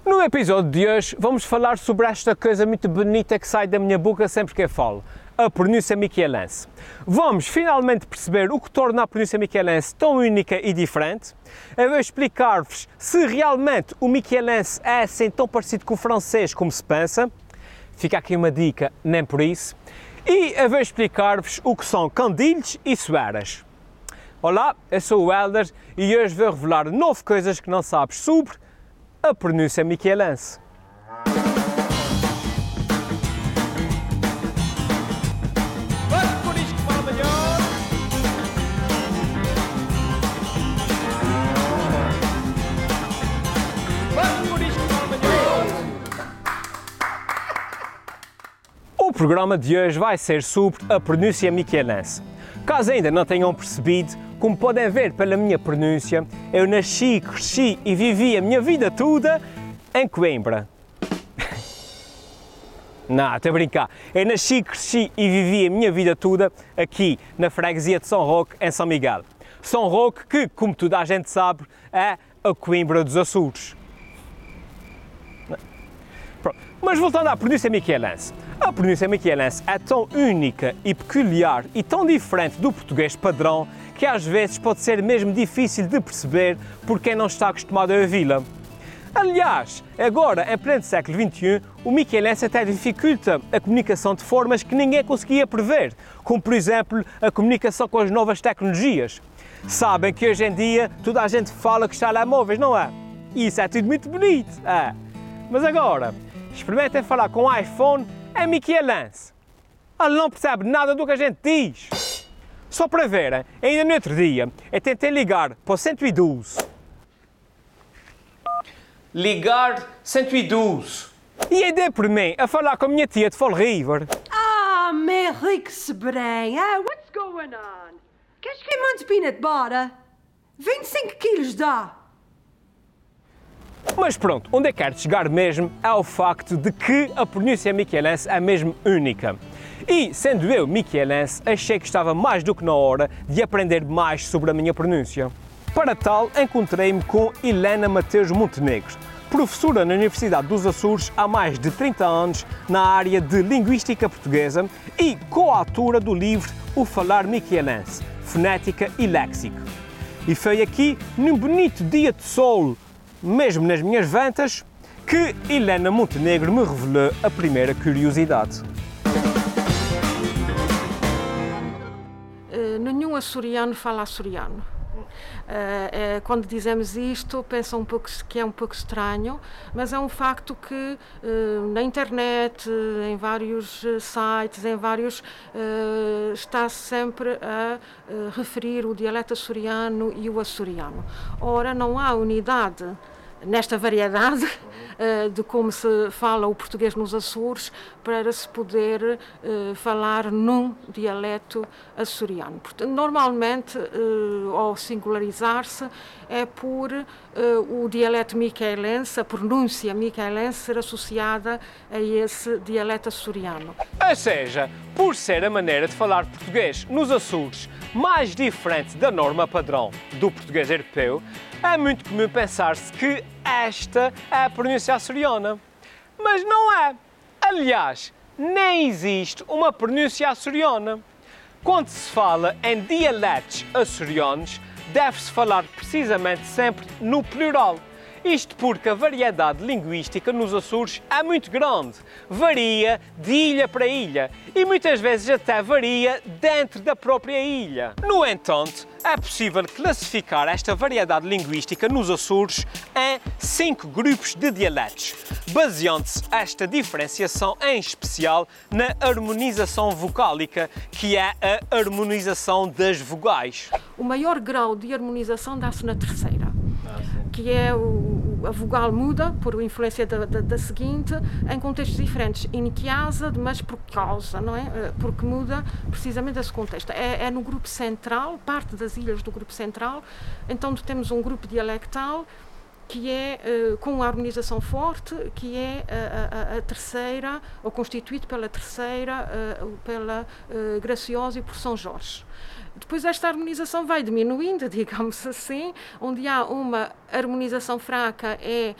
No episódio de hoje vamos falar sobre esta coisa muito bonita que sai da minha boca sempre que eu falo, a pronúncia miquelense. Vamos finalmente perceber o que torna a pronúncia miquelense tão única e diferente. Eu vou explicar-vos se realmente o miquelense é assim tão parecido com o francês como se pensa. Fica aqui uma dica, nem por isso. E eu vou explicar-vos o que são candilhos e sueras. Olá, eu sou o Helder e hoje vou revelar 9 coisas que não sabes sobre a pronúncia miquelense. O programa de hoje vai ser sobre a pronúncia miquelense. Caso ainda não tenham percebido, como podem ver pela minha pronúncia, eu nasci, cresci e vivi a minha vida toda em Coimbra. Não, estou a brincar. Eu nasci, cresci e vivi a minha vida toda aqui na freguesia de São Roque, em São Miguel. São Roque que, como toda a gente sabe, é a Coimbra dos Açores. Pronto. Mas voltando à pronúncia miquelense. A pronúncia miquelense é tão única e peculiar e tão diferente do português padrão que às vezes pode ser mesmo difícil de perceber por quem não está acostumado a ouvi-la. Aliás, agora, em pleno século XXI, o miquelense até dificulta a comunicação de formas que ninguém conseguia prever, como por exemplo a comunicação com as novas tecnologias. Sabem que hoje em dia toda a gente fala com os telemóveis, não é? E isso é tudo muito bonito, é. Mas agora, experimentem falar com o iPhone em miquelense. Ele não percebe nada do que a gente diz. Só para verem, ainda no outro dia, eu tentei ligar para o 112. Ligar 112. E aí dei por mim a falar com a minha tia de Fall River. Ah, Merrick Sebrém. What's going on? Queres queimar de peanut butter? 25 quilos dá. Mas pronto, onde eu quero chegar mesmo é ao facto de que a pronúncia miquelense é mesmo única. E, sendo eu miquelense, achei que estava mais do que na hora de aprender mais sobre a minha pronúncia. Para tal, encontrei-me com Helena Mateus Montenegro, professora na Universidade dos Açores há mais de 30 anos na área de Linguística Portuguesa e coautora do livro O Falar Miquelense, Fonética e Léxico. E foi aqui, num bonito dia de sol, mesmo nas minhas ventas, que Helena Montenegro me revelou a primeira curiosidade. Nenhum açoriano fala açoriano. Quando dizemos isto, pensam que é um pouco estranho, mas é um facto que na internet, em vários sites, está sempre a referir o dialeto açoriano e o açoriano. Ora, não há unidade nesta variedade de como se fala o português nos Açores para se poder falar num dialeto açoriano. Portanto, normalmente, ao singularizar-se, é por o dialeto miquelense, a pronúncia miquelense ser associada a esse dialeto açoriano. Ou seja, por ser a maneira de falar português nos Açores mais diferente da norma padrão do português europeu, é muito comum pensar-se que esta é a pronúncia açoriana. Mas não é. Aliás, nem existe uma pronúncia açoriana. Quando se fala em dialetos açorianos, deve-se falar precisamente sempre no plural. Isto porque a variedade linguística nos Açores é muito grande, varia de ilha para ilha e muitas vezes até varia dentro da própria ilha. No entanto, é possível classificar esta variedade linguística nos Açores em 5 grupos de dialetos, baseando-se esta diferenciação em especial na harmonização vocálica, que é a harmonização das vogais. O maior grau de harmonização dá-se na terceira, que é a vogal muda por influência da seguinte em contextos diferentes, iniquiasa, mas por causa, não é? Porque muda precisamente esse contexto. É no grupo central, parte das ilhas do grupo central, então temos um grupo dialectal que é com a harmonização forte, que é a terceira, ou constituído pela terceira, pela Graciosa e por São Jorge. Depois esta harmonização vai diminuindo, digamos assim, onde há uma harmonização fraca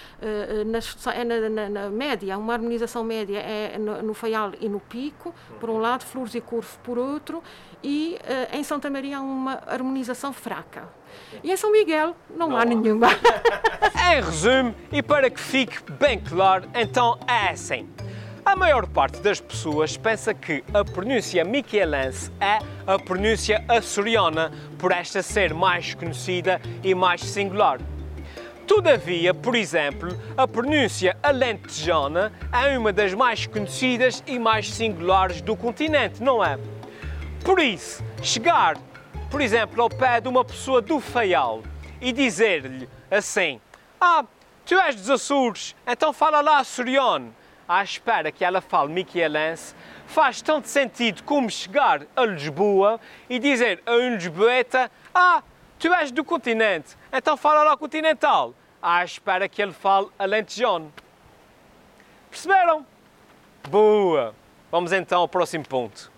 na média, uma harmonização média é no faial e no pico, por um lado, Flores e Corvo por outro, e em Santa Maria há uma harmonização fraca. E em São Miguel não há nenhuma. Em resumo, e para que fique bem claro, então é assim. A maior parte das pessoas pensa que a pronúncia miquelense é a pronúncia açoriana, por esta ser mais conhecida e mais singular. Todavia, por exemplo, a pronúncia alentejana é uma das mais conhecidas e mais singulares do continente, não é? Por isso, chegar, por exemplo, ao pé de uma pessoa do Faial e dizer-lhe assim: tu és dos Açores, então fala lá açoriano, à espera que ela fale miquelense, faz tanto sentido como chegar a Lisboa e dizer a um lisboeta: tu és do continente, então fala lá continental, à espera que ele fale alentejano. Perceberam? Boa! Vamos então ao próximo ponto.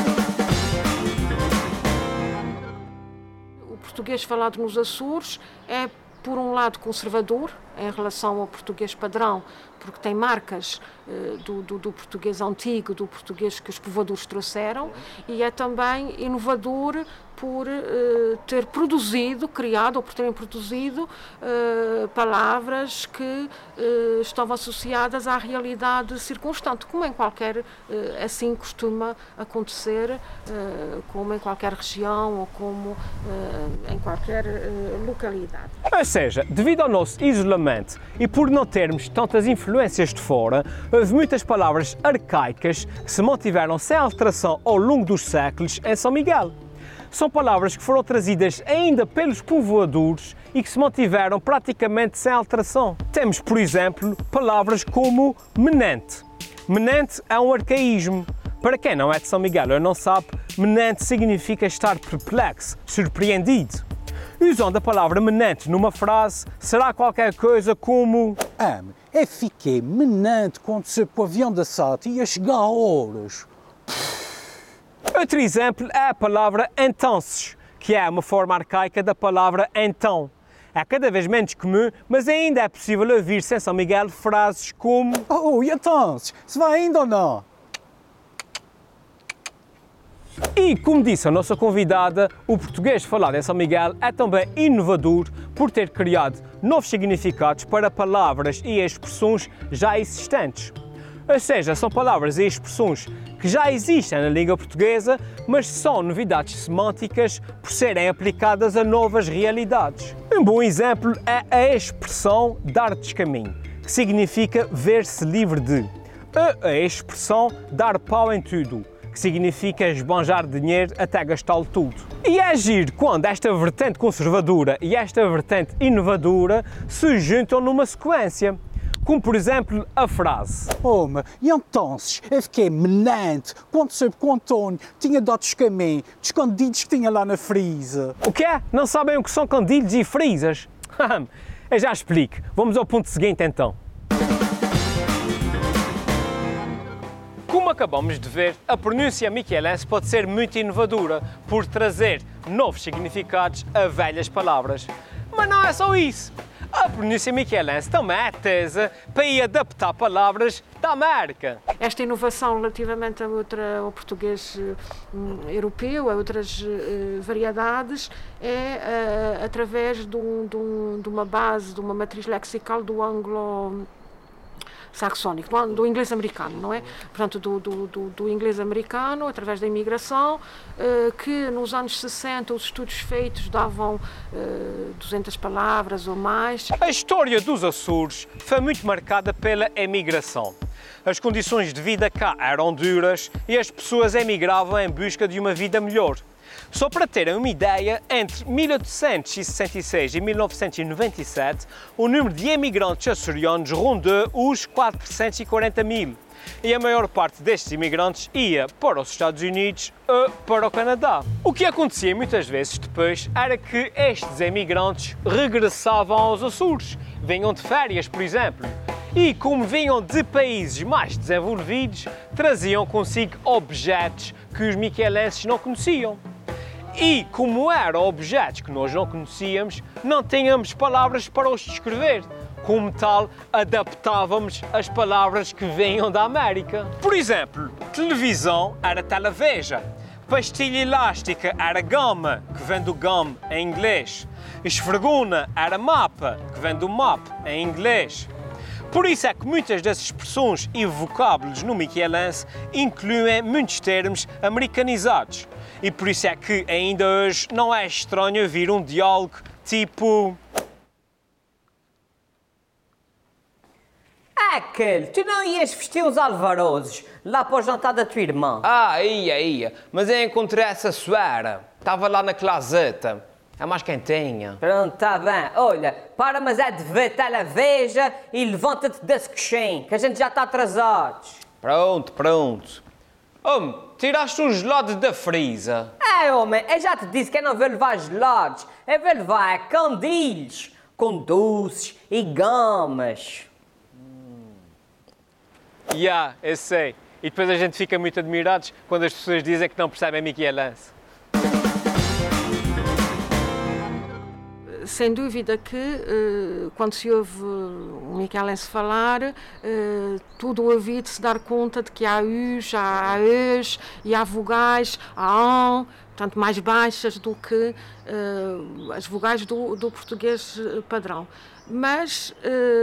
O português falado nos Açores é, por um lado, conservador em relação ao português padrão, porque tem marcas do português antigo, do português que os povoadores trouxeram, e é também inovador por ter criado ou por terem produzido palavras que estavam associadas à realidade circunstante, como em qualquer, assim costuma acontecer, como em qualquer região ou como em qualquer localidade. Ou seja, devido ao nosso isolamento e por não termos tantas influências de fora, houve muitas palavras arcaicas que se mantiveram sem alteração ao longo dos séculos em São Miguel. São palavras que foram trazidas ainda pelos povoadores e que se mantiveram praticamente sem alteração. Temos, por exemplo, palavras como menente. Menente é um arcaísmo. Para quem não é de São Miguel ou não sabe, menente significa estar perplexo, surpreendido. Usando a palavra menente numa frase, será qualquer coisa como: eu fiquei menante quando se o avião da SAT ia chegar a horas. Outro exemplo é a palavra entonces, que é uma forma arcaica da palavra então. É cada vez menos comum, mas ainda é possível ouvir-se em São Miguel frases como: e então, se vai ainda ou não? E, como disse a nossa convidada, o português falado em São Miguel é também inovador por ter criado novos significados para palavras e expressões já existentes. Ou seja, são palavras e expressões que já existem na língua portuguesa, mas são novidades semânticas por serem aplicadas a novas realidades. Um bom exemplo é a expressão dar descaminho, que significa ver-se livre de, ou a expressão dar pau em tudo, que significa esbanjar dinheiro até gastá-lo tudo. E é giro quando esta vertente conservadora e esta vertente inovadora se juntam numa sequência. Como, por exemplo, a frase: e então, eu fiquei menante quando soube que o António tinha dado descaminho dos candidos que tinha lá na frisa. O quê? Não sabem o que são candidos e frisas? Eu já explico. Vamos ao ponto seguinte, então. Como acabamos de ver, a pronúncia miquelense pode ser muito inovadora por trazer novos significados a velhas palavras. Mas não é só isso. A pronúncia miquelense também é tesa para ir adaptar palavras da América. Esta inovação relativamente ao português europeu, a outras variedades, é através de uma base, de uma matriz lexical do anglo-saxónico, do inglês americano, não é? Portanto, do inglês americano, através da imigração, que nos anos 60 os estudos feitos davam 200 palavras ou mais. A história dos Açores foi muito marcada pela emigração. As condições de vida cá eram duras e as pessoas emigravam em busca de uma vida melhor. Só para terem uma ideia, entre 1866 e 1997, o número de imigrantes açorianos rondou os 440 mil. E a maior parte destes imigrantes ia para os Estados Unidos ou para o Canadá. O que acontecia muitas vezes depois era que estes imigrantes regressavam aos Açores, vinham de férias, por exemplo. E como vinham de países mais desenvolvidos, traziam consigo objetos que os miquelenses não conheciam. E, como eram objetos que nós não conhecíamos, não tínhamos palavras para os descrever. Como tal, adaptávamos as palavras que vinham da América. Por exemplo, televisão era televeja. Pastilha elástica era gama, que vem do gum em inglês. Esfreguna era mapa, que vem do map em inglês. Por isso é que muitas das expressões e vocábulos no miquelense incluem muitos termos americanizados. E por isso é que ainda hoje não é estranho ouvir um diálogo tipo... Aquele, tu não ias vestir os alvarozes lá para o jantar da tua irmã? Ia. Mas eu encontrei essa suera. Estava lá na claseta. É mais quentinha. Pronto, tá bem. Olha, para, mas é de ver televeja e levanta-te desse coxim, que a gente já está atrasados. Pronto. Tiraste um gelado da frisa. Homem, eu já te disse que eu não vou levar gelados. Eu vou levar candilhos com doces e gamas. Eu sei. E depois a gente fica muito admirados quando as pessoas dizem que não percebem miquelense. Sem dúvida que, quando se ouve o miquelense falar, tudo o ouvido se dar conta de que há U's, há E's e há vogais, há an, portanto, mais baixas do que as vogais do português padrão. Mas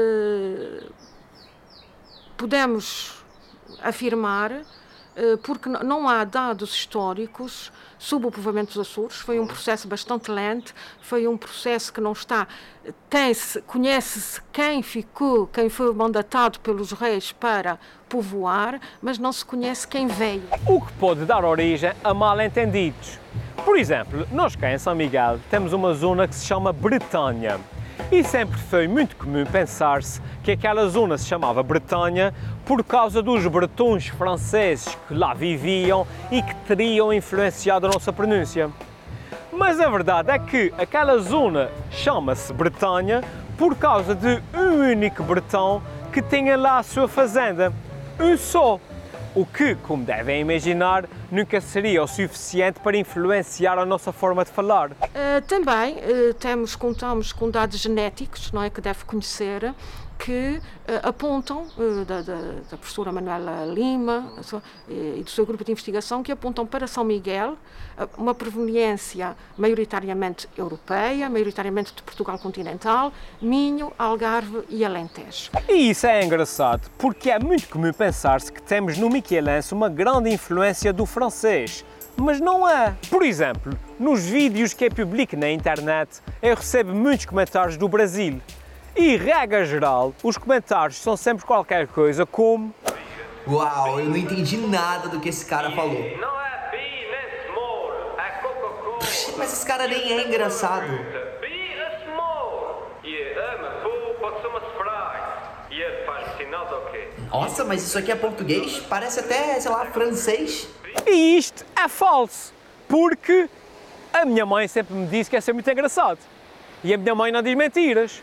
podemos afirmar, porque não há dados históricos sobre o povoamento dos Açores, foi um processo bastante lento, foi um processo que não está... Conhece-se quem foi mandatado pelos reis para povoar, mas não se conhece quem veio. O que pode dar origem a mal-entendidos. Por exemplo, nós cá em São Miguel temos uma zona que se chama Bretanha. E sempre foi muito comum pensar-se que aquela zona se chamava Bretanha por causa dos bretões franceses que lá viviam e que teriam influenciado a nossa pronúncia. Mas a verdade é que aquela zona chama-se Bretanha por causa de um único bretão que tinha lá a sua fazenda, um só. O que, como devem imaginar, nunca seria o suficiente para influenciar a nossa forma de falar. Também contamos com dados genéticos, não é, que deve conhecer, que apontam, da professora Manuela Lima e do seu grupo de investigação, que apontam para São Miguel uma proveniência maioritariamente europeia, maioritariamente de Portugal continental, Minho, Algarve e Alentejo. E isso é engraçado, porque é muito comum pensar-se que temos no miquelense uma grande influência do francês. Mas não é. Por exemplo, nos vídeos que eu publico na internet, eu recebo muitos comentários do Brasil. E, regra geral, os comentários são sempre qualquer coisa como... Uau, eu não entendi nada do que esse cara falou. Não é bi nem small, é Coca-Cola. Mas esse cara nem é engraçado. Bi é small. E ama pô, pode ser uma frase. E ele faz sinal do quê? Nossa, mas isso aqui é português? Parece até, sei lá, francês. E isto é falso, porque a minha mãe sempre me disse que ia ser muito engraçado. E a minha mãe não diz mentiras.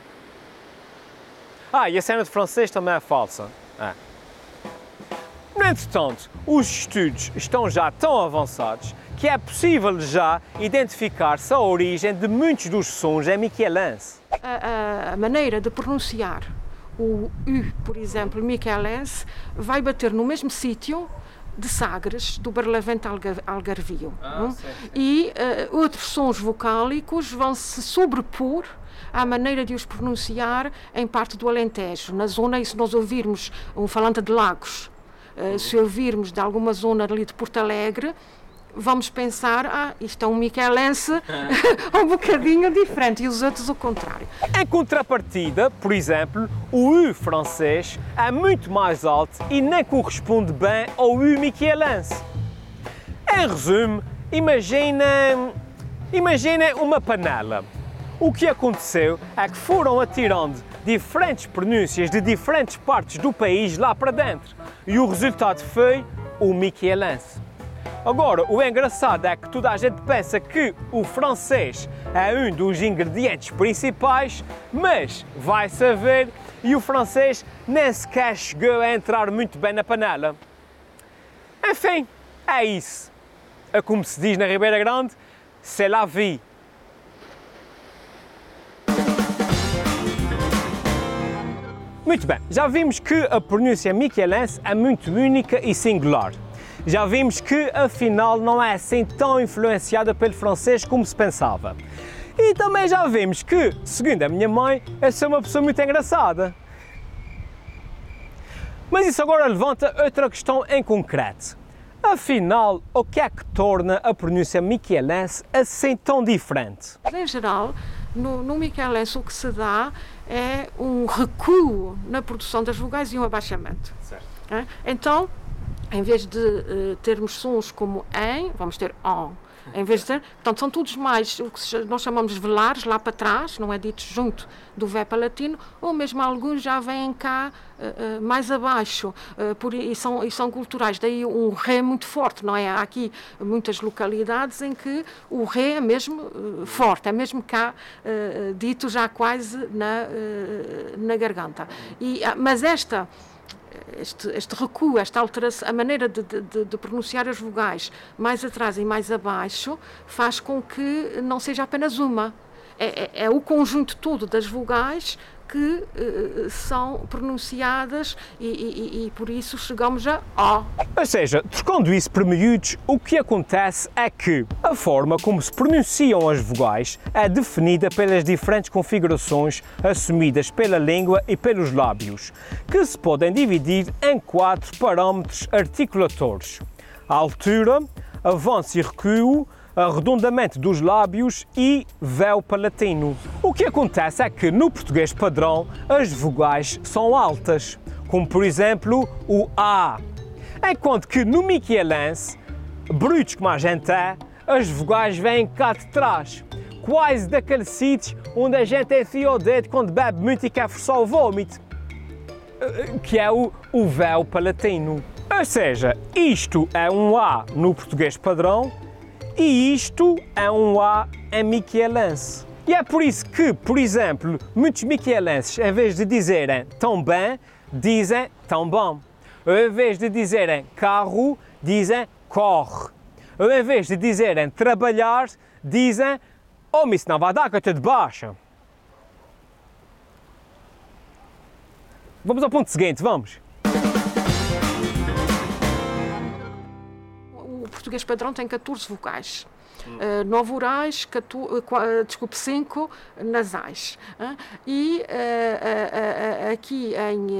E a cena de francês também é falsa. No entretanto, os estudos estão já tão avançados que é possível já identificar-se a origem de muitos dos sons em miquelense. A maneira de pronunciar o U, por exemplo, miquelense, vai bater no mesmo sítio de Sagres, do Barlavento Algarvio. E outros sons vocálicos vão se sobrepor à maneira de os pronunciar em parte do Alentejo. Na zona, e se nós ouvirmos um falante de Lagos, se ouvirmos de alguma zona ali de Porto Alegre, vamos pensar, isto é um miquelense um bocadinho diferente, e os outros o contrário. Em contrapartida, por exemplo, o U francês é muito mais alto e nem corresponde bem ao U miquelense. Em resumo, imaginem uma panela. O que aconteceu é que foram atirando diferentes pronúncias de diferentes partes do país lá para dentro e o resultado foi o miquelense. Agora, o engraçado é que toda a gente pensa que o francês é um dos ingredientes principais, mas vai saber, e o francês nem sequer chegou a entrar muito bem na panela. Enfim, é isso. Como se diz na Ribeira Grande, c'est la vie. Muito bem, já vimos que a pronúncia miquelense é muito única e singular. Já vimos que, afinal, não é assim tão influenciada pelo francês como se pensava. E também já vimos que, segundo a minha mãe, eu sou uma pessoa muito engraçada. Mas isso agora levanta outra questão em concreto. Afinal, o que é que torna a pronúncia miquelense assim tão diferente? Em geral, no miquelense o que se dá é um recuo na produção das vogais e um abaixamento. Certo. Então, em vez de termos sons como em, vamos ter on. Em vez de ter, portanto, são todos mais o que nós chamamos de velares, lá para trás, não é dito junto do V palatino, ou mesmo alguns já vêm cá mais abaixo, e são culturais. Daí um ré muito forte, não é? Há aqui muitas localidades em que o ré é mesmo forte, é mesmo cá dito já quase na garganta. Mas este recuo, esta alteração, a maneira de pronunciar as vogais mais atrás e mais abaixo faz com que não seja apenas uma. É o conjunto todo das vogais que são pronunciadas e por isso chegamos a O. Ou seja, trocando isso por miúdos, o que acontece é que a forma como se pronunciam as vogais é definida pelas diferentes configurações assumidas pela língua e pelos lábios, que se podem dividir em 4 parâmetros articulatores: a altura, avanço e recuo, arredondamento dos lábios e véu palatino. O que acontece é que no português padrão as vogais são altas, como por exemplo o A, enquanto que no miquelense, brutos como a gente é, as vogais vêm cá de trás, quase daquele sítio onde a gente enfia o dedo quando bebe muito e quer forçar o vômito, que é o véu palatino. Ou seja, isto é um A no português padrão e isto é um A em miquelense. E é por isso que, por exemplo, muitos miquelenses, em vez de dizerem tão bem, dizem tão bom. Ou em vez de dizerem carro, dizem corre. Ou em vez de dizerem trabalhar, dizem oh, isso não vai dar que eu estou de baixa. Vamos ao ponto seguinte, vamos. O português padrão tem 14 vocais. 9 orais, 5 nasais. E aqui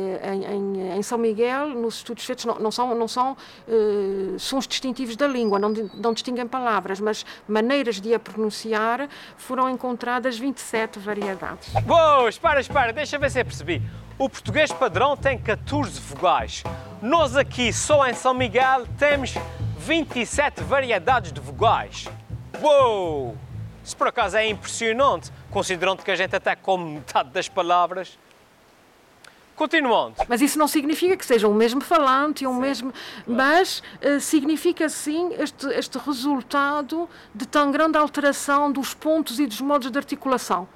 em São Miguel, nos estudos feitos, não são sons distintivos da língua, não distinguem palavras, mas maneiras de a pronunciar, foram encontradas 27 variedades. Uou, espera, deixa ver se eu percebi. O português padrão tem 14 vogais. Nós aqui, só em São Miguel, temos 27 variedades de vogais. Uou! Isso por acaso é impressionante, considerando que a gente até come metade das palavras. Continuando. Mas isso não significa que seja o mesmo falante, mesmo, mas significa sim este resultado de tão grande alteração dos pontos e dos modos de articulação.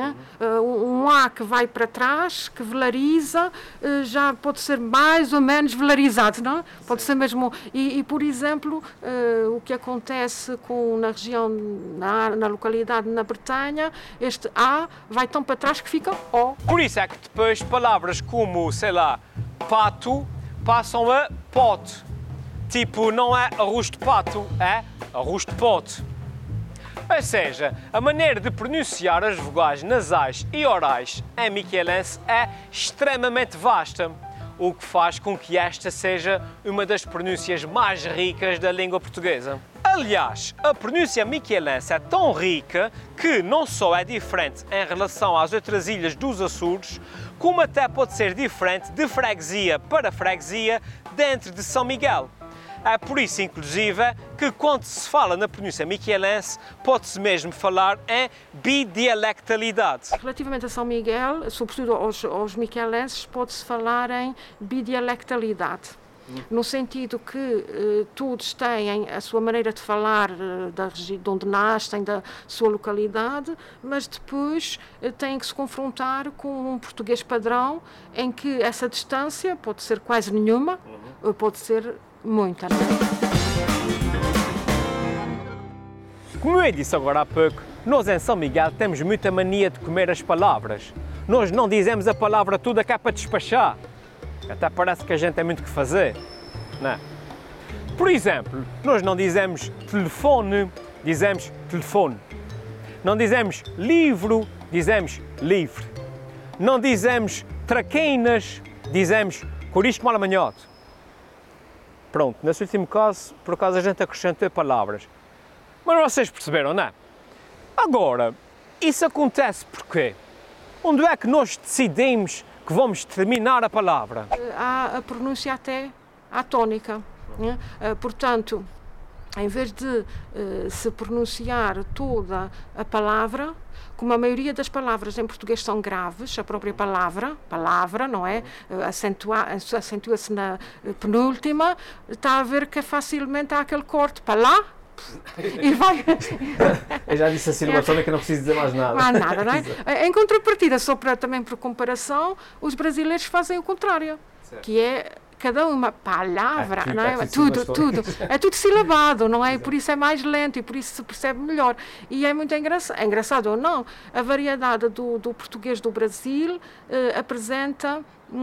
Um A que vai para trás, que velariza, já pode ser mais ou menos velarizado, não é? Pode ser mesmo. E, por exemplo, o que acontece na região, na localidade, na Bretanha, este A vai tão para trás que fica O. Por isso é que depois palavras como, sei lá, pato, passam a pote. Tipo, não é arroz de pato, é arroz de pote. Ou seja, a maneira de pronunciar as vogais nasais e orais em miquelense é extremamente vasta, o que faz com que esta seja uma das pronúncias mais ricas da língua portuguesa. Aliás, a pronúncia miquelense é tão rica que não só é diferente em relação às outras ilhas dos Açores, como até pode ser diferente de freguesia para freguesia dentro de São Miguel. É por isso, inclusive, que quando se fala na pronúncia miquelense, pode-se mesmo falar em bidialectalidade. Relativamente a São Miguel, sobretudo aos miquelenses, pode-se falar em bidialectalidade. No sentido que todos têm a sua maneira de falar da região de onde nascem, da sua localidade, mas depois têm que se confrontar com um português padrão em que essa distância pode ser quase nenhuma, ou pode ser muita. Como eu disse agora há pouco, nós em São Miguel temos muita mania de comer as palavras. Nós não dizemos a palavra toda que é para despachar. Até parece que a gente tem muito que fazer. Não. Por exemplo, nós não dizemos telefone, dizemos telefone. Não dizemos livro, dizemos livre. Não dizemos traquinas, dizemos corisco mal amanhado. Pronto, nesse último caso, por acaso a gente acrescentou palavras. Mas vocês perceberam, não é? Agora, isso acontece porquê? Onde é que nós decidimos que vamos terminar a palavra? Há a pronúncia até atónica, né? Portanto, em vez de se pronunciar toda a palavra, como a maioria das palavras em português são graves, a própria palavra, não é? Acentua-se na penúltima, está a ver que facilmente há aquele corte para lá, e vai... Eu já disse a sílaba toda que não preciso dizer mais nada. Não há nada, não é? Em contrapartida, também por comparação, os brasileiros fazem o contrário, certo. Que é cada uma palavra, não é? Tudo. É tudo silabado, não é? E por isso é mais lento e por isso se percebe melhor. E é muito engraçado. É engraçado ou não? A variedade do português do Brasil apresenta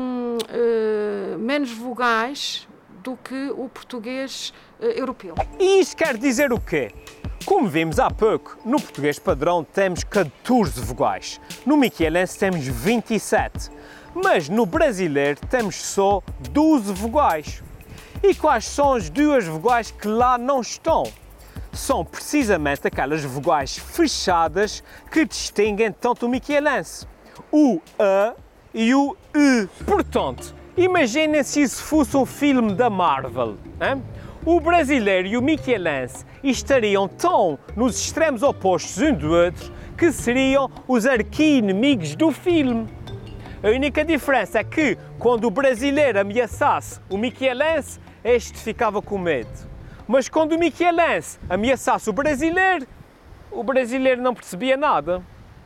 menos vogais do que o português europeu. E isto quer dizer o quê? Como vimos há pouco, no português padrão temos 14 vogais, no miquelense temos 27, mas no brasileiro temos só 12 vogais. E quais são as duas vogais que lá não estão? São precisamente aquelas vogais fechadas que distinguem tanto o miquelense, o A e o E. Portanto, imaginem se isso fosse um filme da Marvel, hein? O brasileiro e o miquelense estariam tão nos extremos opostos um do outro que seriam os arqui-inimigos do filme. A única diferença é que, quando o brasileiro ameaçasse o miquelense, este ficava com medo. Mas quando o miquelense ameaçasse o brasileiro não percebia nada.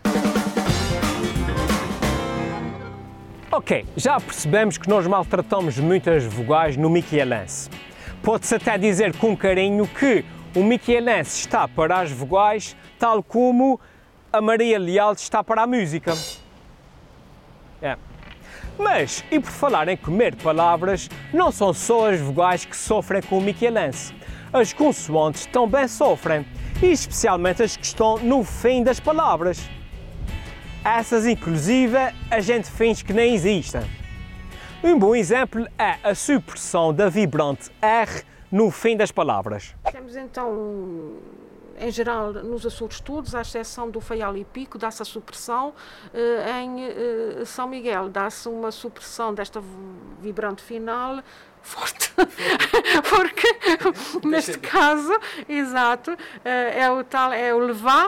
Ok, já percebemos que nós maltratamos muitas vogais no miquelense. Pode-se até dizer com carinho que o miquelense está para as vogais tal como a Maria Leal está para a música. É. Mas, e por falar em comer palavras, não são só as vogais que sofrem com o miquelense. As consoantes também sofrem, e especialmente as que estão no fim das palavras. Essas, inclusive, a gente finge que nem existem. Um bom exemplo é a supressão da vibrante R no fim das palavras. Temos então, em geral, nos Açores todos, à exceção do Faial e Pico, dá-se a supressão. Em São Miguel dá-se uma supressão desta vibrante final forte, porque neste caso, exato, é o levar.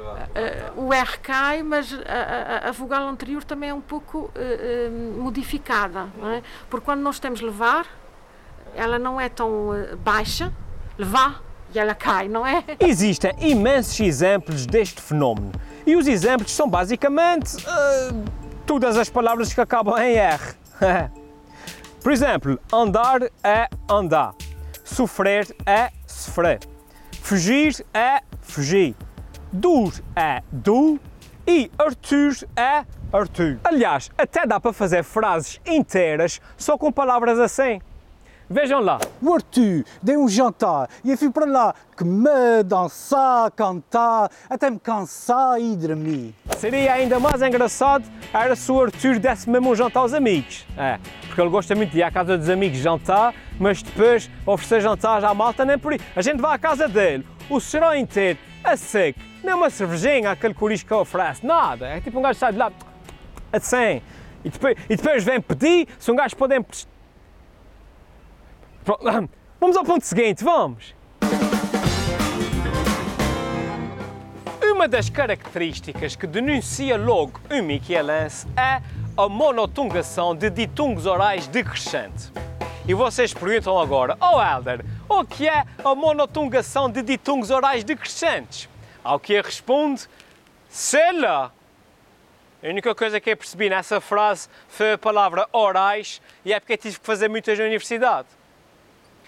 O R cai, mas a vogal anterior também é um pouco modificada, não é? Porque quando nós temos levar, ela não é tão baixa, levar, e ela cai, não é? Existem imensos exemplos deste fenómeno e os exemplos são basicamente todas as palavras que acabam em R. Por exemplo, andar é andar, sofrer é sofrer, fugir é fugir. Dur é du e Arthur é Arthur. Aliás, até dá para fazer frases inteiras só com palavras assim. Vejam lá. O Arthur deu um jantar e eu fui para lá comer, dançar, cantar, até me cansar e dormir. Seria ainda mais engraçado era se o Arthur desse mesmo um jantar aos amigos. É, porque ele gosta muito de ir à casa dos amigos jantar, mas depois oferecer jantar à malta nem por aí. A gente vai à casa dele, o serão inteiro, a seco, nem uma cervejinha, aquele corisco que oferece, nada. É tipo um gajo sai de lá, assim, e depois vem pedir se um gajo pode emprestar. Vamos ao ponto seguinte, vamos! Uma das características que denuncia logo um miquelense é a monotungação de ditungos orais decrescente. E vocês perguntam agora, Helder, o que é a monotungação de ditungos orais decrescentes? Ao que eu respondo, sei lá. A única coisa que eu percebi nessa frase foi a palavra orais e é porque eu tive que fazer muitas na universidade.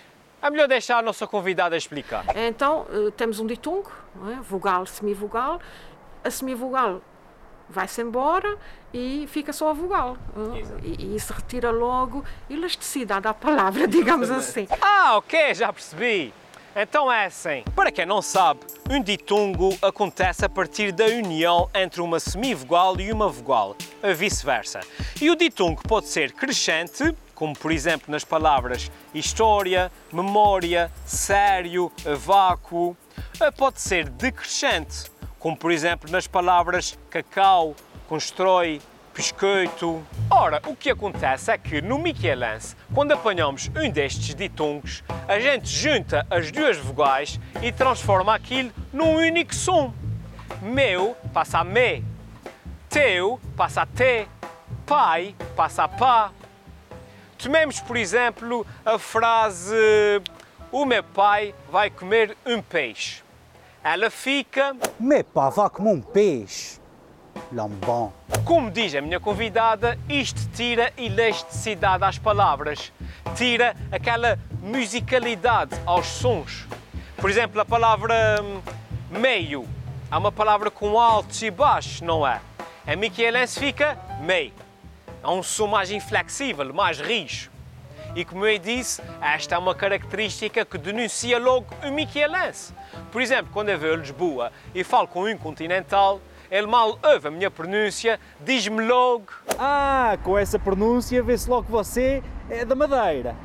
É melhor deixar a nossa convidada explicar. Então, temos um ditungo, não é? Vogal, semivogal. A semivogal vai-se embora e fica só a vogal. E isso retira logo elasticidade à palavra, digamos assim. Ah, ok, já percebi. Então é assim. Para quem não sabe, um ditungo acontece a partir da união entre uma semivogal e uma vogal, a vice-versa. E o ditungo pode ser crescente, como por exemplo nas palavras história, memória, sério, vácuo. Pode ser decrescente, como por exemplo nas palavras cacau, constrói, biscoito. Ora, o que acontece é que no miquelense, quando apanhamos um destes ditungos, a gente junta as duas vogais e transforma aquilo num único som. Meu passa a me, teu passa a te, pai passa a pá. Tomemos, por exemplo, a frase o meu pai vai comer um peixe. Ela fica... Meu pai vai comer um peixe. Lambão. Como diz a minha convidada, isto tira elasticidade às palavras. Tira aquela musicalidade aos sons. Por exemplo, a palavra meio. Há uma palavra com altos e baixos, não é? Em miquelense fica meio. Há um som mais inflexível, mais rijo. E como eu disse, esta é uma característica que denuncia logo o miquelense. Por exemplo, quando eu vou a Lisboa e falo com um continental, ele mal ouve a minha pronúncia, diz-me logo... Ah, com essa pronúncia vê-se logo que você é da Madeira.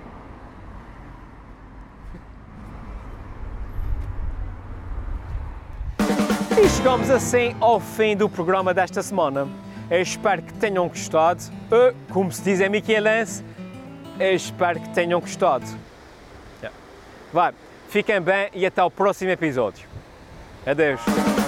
E chegamos assim ao fim do programa desta semana. Eu espero que tenham gostado. Como se diz em miquelense, eu espero que tenham gostado. Vai, fiquem bem e até ao próximo episódio. Adeus.